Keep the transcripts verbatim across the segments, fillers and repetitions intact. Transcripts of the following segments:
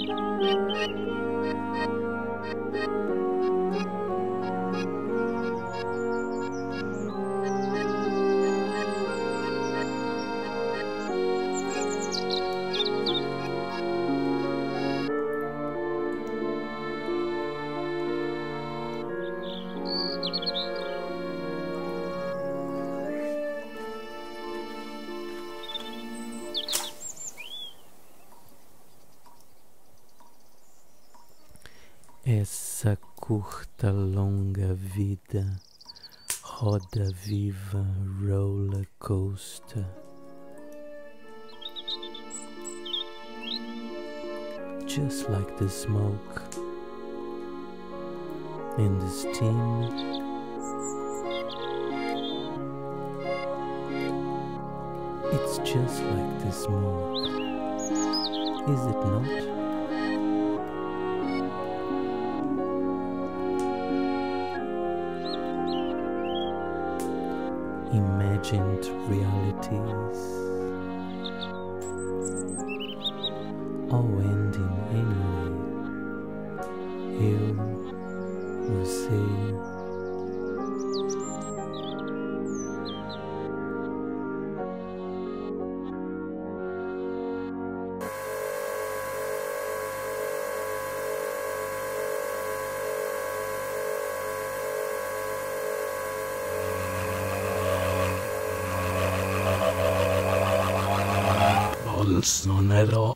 Essa curta longa vida, roda viva, roller coaster. Just like the smoke and the steam, it's just like the smoke, is it not? Imagined realities, all ending anyway. Eu, você, Bolsonaro.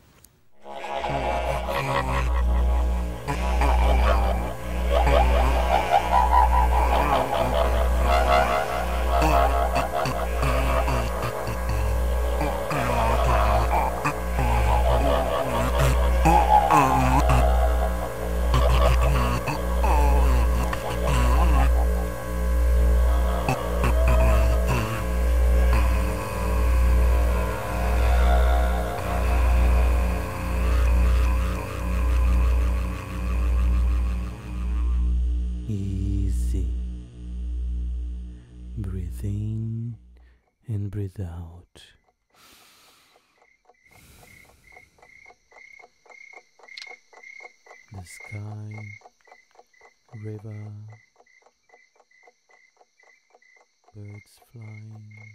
Easy. Breathe in and breathe out. The sky, river, birds flying.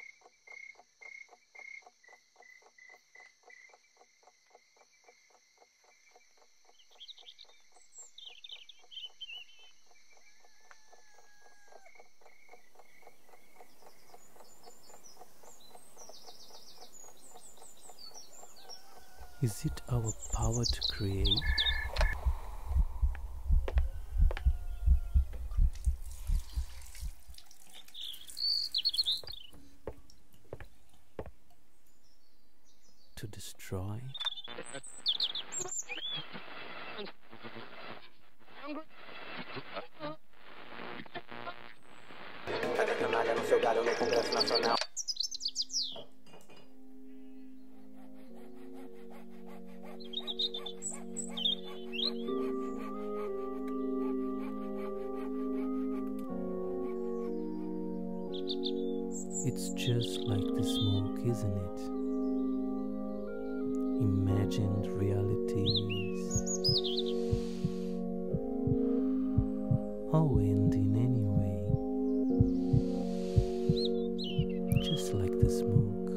Is it our power to create? To destroy? It's just like the smoke, isn't it? Imagined realities, all ending anyway, just like the smoke.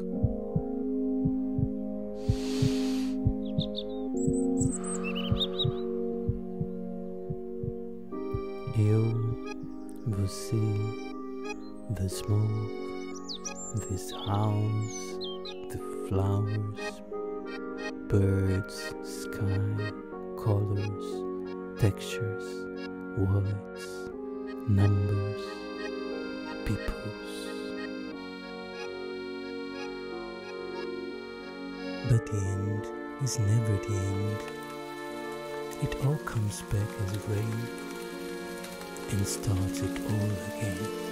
Eu, você, the smoke, this house, the flowers, birds, sky, colors, textures, words, numbers, peoples. But the end is never the end. It all comes back as rain and starts it all again.